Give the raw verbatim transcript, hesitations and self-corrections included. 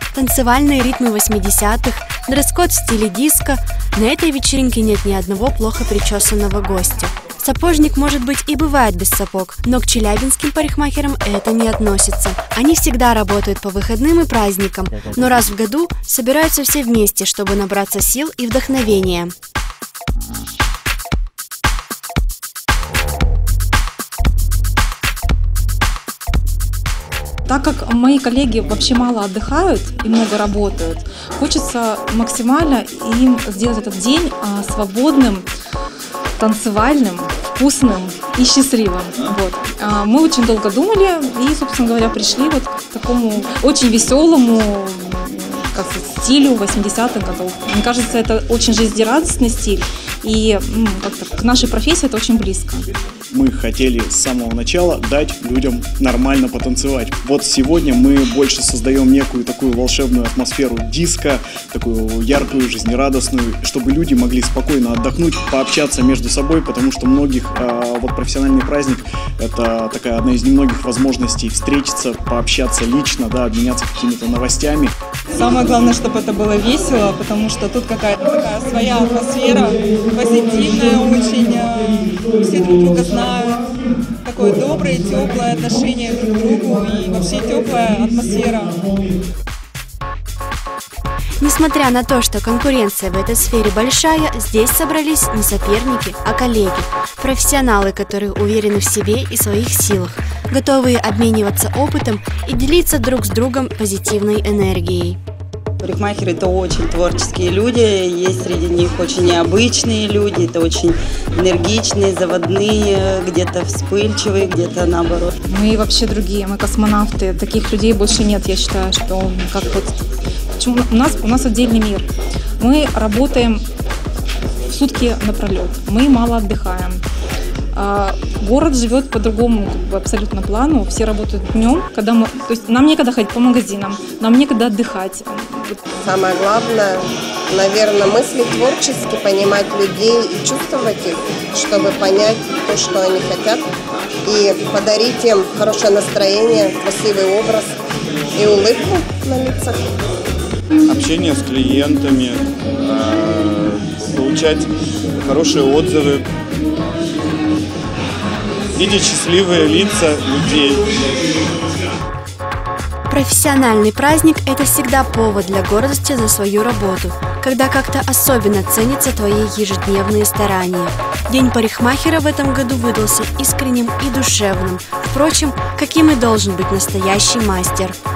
танцевальные ритмы восьмидесятых, дресс-код в стиле диско. На этой вечеринке нет ни одного плохо причесанного гостя. Сапожник, может быть, и бывает без сапог, но к челябинским парикмахерам это не относится. Они всегда работают по выходным и праздникам, но раз в году собираются все вместе, чтобы набраться сил и вдохновения. Так как мои коллеги вообще мало отдыхают и много работают, хочется максимально им сделать этот день свободным, танцевальным, вкусным и счастливым. Вот. Мы очень долго думали и, собственно говоря, пришли вот к такому очень веселому, как сказать, стилю восьмидесятых годов. Мне кажется, это очень жизнерадостный стиль, и ну, как-то к нашей профессии это очень близко. Мы хотели с самого начала дать людям нормально потанцевать. Вот сегодня мы больше создаем некую такую волшебную атмосферу диско, такую яркую, жизнерадостную, чтобы люди могли спокойно отдохнуть, пообщаться между собой, потому что многих э, вот профессиональный праздник — это такая одна из немногих возможностей встретиться, пообщаться лично, да, обменяться какими-то новостями. Самое главное, чтобы это было весело, потому что тут какая-то такая своя атмосфера, позитивная очень, все друг друга знают, такое доброе, теплое отношение друг к другу и вообще теплая атмосфера. Несмотря на то, что конкуренция в этой сфере большая, здесь собрались не соперники, а коллеги, профессионалы, которые уверены в себе и своих силах, готовые обмениваться опытом и делиться друг с другом позитивной энергией. Парикмахеры – это очень творческие люди, есть среди них очень необычные люди, это очень энергичные, заводные, где-то вспыльчивые, где-то наоборот. Мы вообще другие, мы космонавты, таких людей больше нет, я считаю, что как вот… Почему? У нас, у нас отдельный мир, мы работаем сутки напролет, мы мало отдыхаем. Город живет по другому как бы, абсолютно плану, все работают днем, когда мы, то есть нам некогда ходить по магазинам, нам некогда отдыхать. Самое главное, наверное, мыслить творчески, понимать людей и чувствовать их, чтобы понять то, что они хотят, и подарить им хорошее настроение, красивый образ и улыбку на лицах. Общение с клиентами, получать хорошие отзывы, видеть счастливые лица людей. Профессиональный праздник – это всегда повод для гордости за свою работу, когда как-то особенно ценятся твои ежедневные старания. День парикмахера в этом году выдался искренним и душевным, впрочем, каким и должен быть настоящий мастер.